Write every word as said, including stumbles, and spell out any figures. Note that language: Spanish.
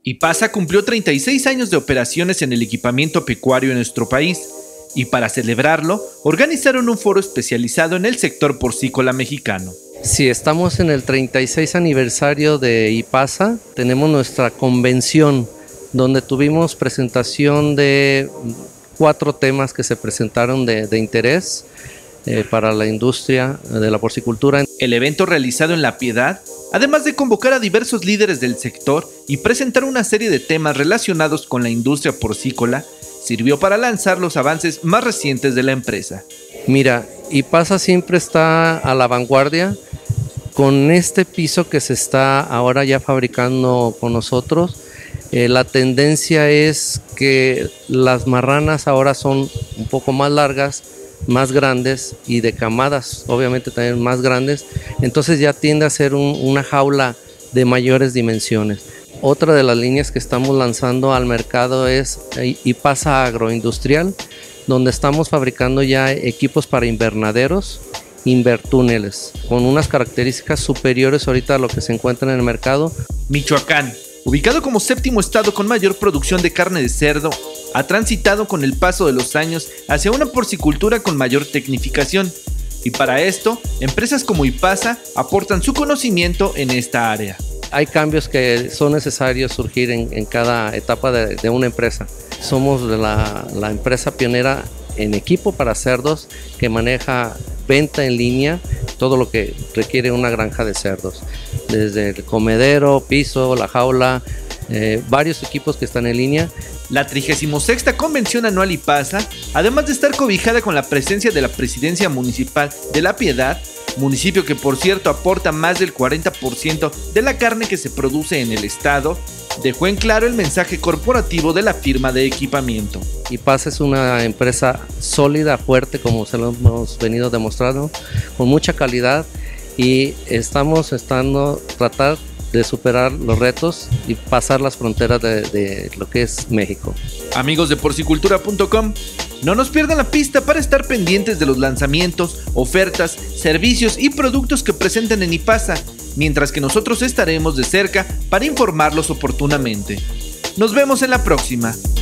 IPASA cumplió treinta y seis años de operaciones en el equipamiento pecuario en nuestro país y para celebrarlo organizaron un foro especializado en el sector porcícola mexicano. Sí, estamos en el treinta y seis aniversario de IPASA, tenemos nuestra convención donde tuvimos presentación de cuatro temas que se presentaron de, de interés eh, para la industria de la porcicultura. El evento realizado en La Piedad, además de convocar a diversos líderes del sector y presentar una serie de temas relacionados con la industria porcícola, sirvió para lanzar los avances más recientes de la empresa. Mira, IPASA siempre está a la vanguardia con este piso que se está ahora ya fabricando con nosotros. Eh, la tendencia es que las marranas ahora son un poco más largas, más grandes y de camadas obviamente también más grandes, entonces ya tiende a ser un, una jaula de mayores dimensiones. Otra de las líneas que estamos lanzando al mercado es IPASA Agroindustrial, donde estamos fabricando ya equipos para invernaderos, invertúneles, con unas características superiores ahorita a lo que se encuentra en el mercado. Michoacán, ubicado como séptimo estado con mayor producción de carne de cerdo, ha transitado con el paso de los años hacia una porcicultura con mayor tecnificación, y para esto, empresas como IPASA aportan su conocimiento en esta área. Hay cambios que son necesarios surgir en, en cada etapa de, de una empresa. Somos la, la empresa pionera en equipo para cerdos que maneja venta en línea, todo lo que requiere una granja de cerdos, desde el comedero, piso, la jaula, eh, varios equipos que están en línea. La trigésima sexta Convención Anual IPASA, además de estar cobijada con la presencia de la Presidencia Municipal de La Piedad, municipio que por cierto aporta más del cuarenta por ciento de la carne que se produce en el estado, dejó en claro el mensaje corporativo de la firma de equipamiento. IPASA es una empresa sólida, fuerte, como se lo hemos venido demostrando, con mucha calidad, y estamos estando tratar de superar los retos y pasar las fronteras de, de lo que es México. Amigos de porcicultura punto com, no nos pierdan la pista para estar pendientes de los lanzamientos, ofertas, servicios y productos que presenten en IPASA, mientras que nosotros estaremos de cerca para informarlos oportunamente. Nos vemos en la próxima.